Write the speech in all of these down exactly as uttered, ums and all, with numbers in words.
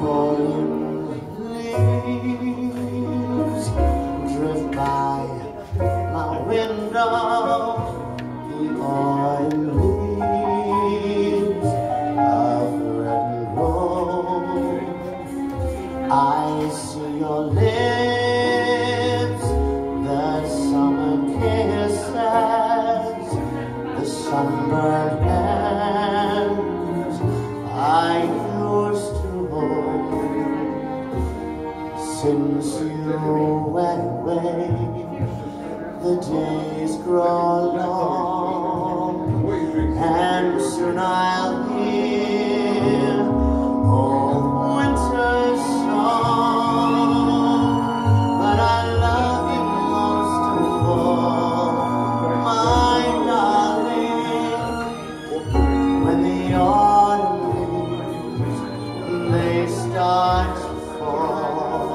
falling leaves drift by my window, the oil leaves of red and gold. I see your lips, the summer kisses, the sunburned hands I used to hold. Since you went away, the days grow long, and soon I'll hear old winter's song. But I love you most of all, my darling, when the autumn leaves, they start to fall.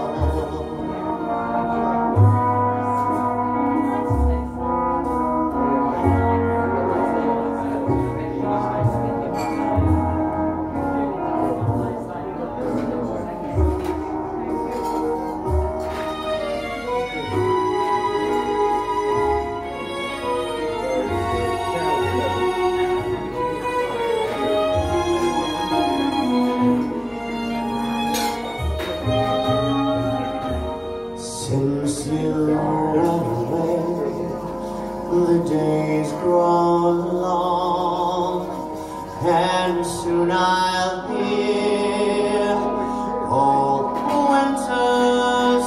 Since you went away, the days grow long, and soon I'll hear old winter's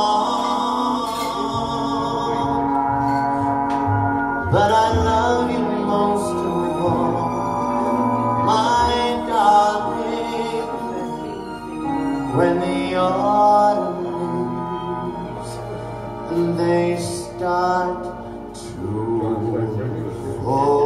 song. But I love you most of all, my darling, when the autumn and they start to fall.